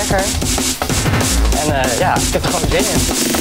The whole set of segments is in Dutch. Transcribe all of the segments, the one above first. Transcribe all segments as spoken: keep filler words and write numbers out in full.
lekker. En uh, ja, ik heb er gewoon zin in.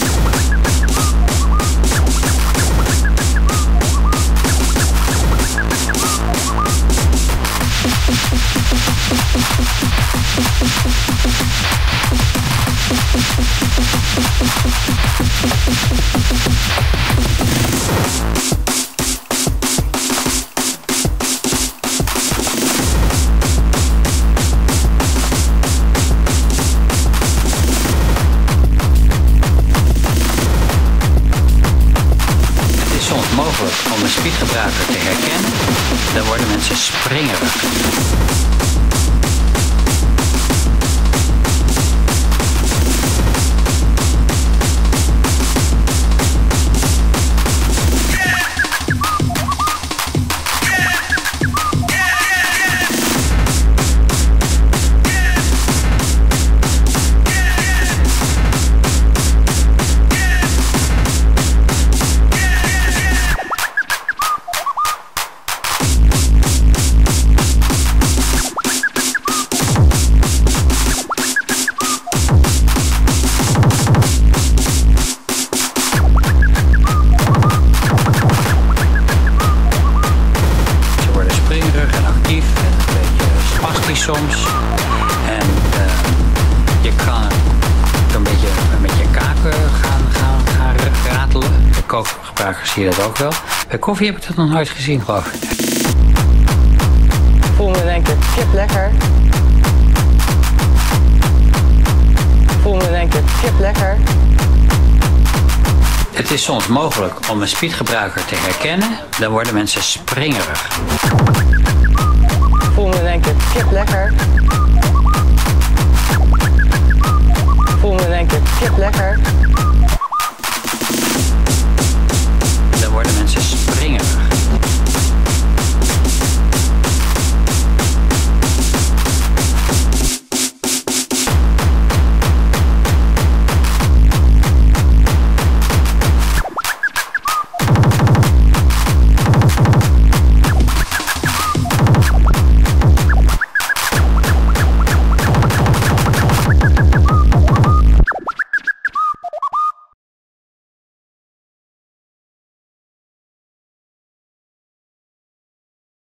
Mogelijk om een speedgebruiker te herkennen, dan worden mensen springerig. Soms. En uh, je kan een beetje met je kaken gaan, gaan, gaan ratelen. Bij koffiegebruikers zie je dat ook wel. Bij koffie heb ik dat nog nooit gezien, geloof ik. Ik voel me denken, kip lekker. Ik voel me denken, kip lekker. Het is soms mogelijk om een speedgebruiker te herkennen. Dan worden mensen springerig. Ik voel me denken, kip lekker. Ik voel me denken, kip lekker.